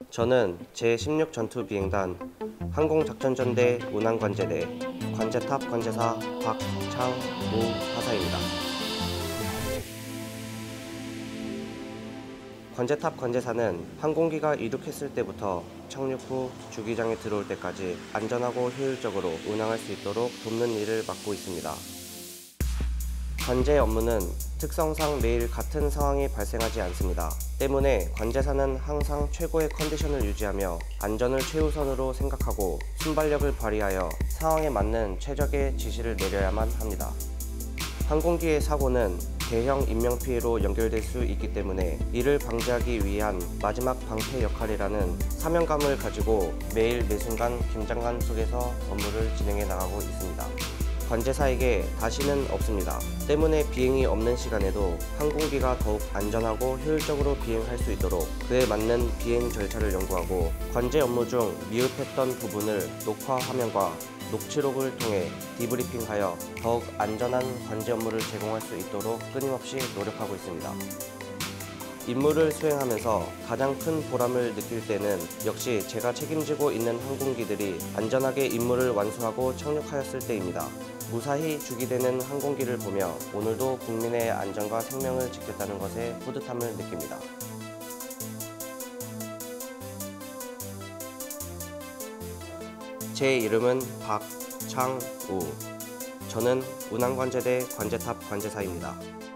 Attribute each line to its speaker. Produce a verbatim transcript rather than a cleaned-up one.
Speaker 1: 저는 제십육 전투비행단 항공작전전대 운항관제대 관제탑 관제사 박창우 하사입니다. 관제탑 관제사는 항공기가 이륙했을 때부터 착륙 후 주기장에 들어올 때까지 안전하고 효율적으로 운항할 수 있도록 돕는 일을 맡고 있습니다. 관제 업무는 특성상 매일 같은 상황이 발생하지 않습니다. 때문에 관제사는 항상 최고의 컨디션을 유지하며 안전을 최우선으로 생각하고 순발력을 발휘하여 상황에 맞는 최적의 지시를 내려야만 합니다. 항공기의 사고는 대형 인명피해로 연결될 수 있기 때문에 이를 방지하기 위한 마지막 방패 역할이라는 사명감을 가지고 매일 매순간 긴장감 속에서 업무를 진행해 나가고 있습니다. 관제사에게 다시는 없습니다. 때문에 비행이 없는 시간에도 항공기가 더욱 안전하고 효율적으로 비행할 수 있도록 그에 맞는 비행 절차를 연구하고 관제 업무 중 미흡했던 부분을 녹화 화면과 녹취록을 통해 디브리핑하여 더욱 안전한 관제 업무를 제공할 수 있도록 끊임없이 노력하고 있습니다. 임무를 수행하면서 가장 큰 보람을 느낄 때는 역시 제가 책임지고 있는 항공기들이 안전하게 임무를 완수하고 착륙하였을 때입니다. 무사히 주기되는 항공기를 보며 오늘도 국민의 안전과 생명을 지켰다는 것에 뿌듯함을 느낍니다. 제 이름은 박창우. 저는 운항관제대 관제탑 관제사입니다.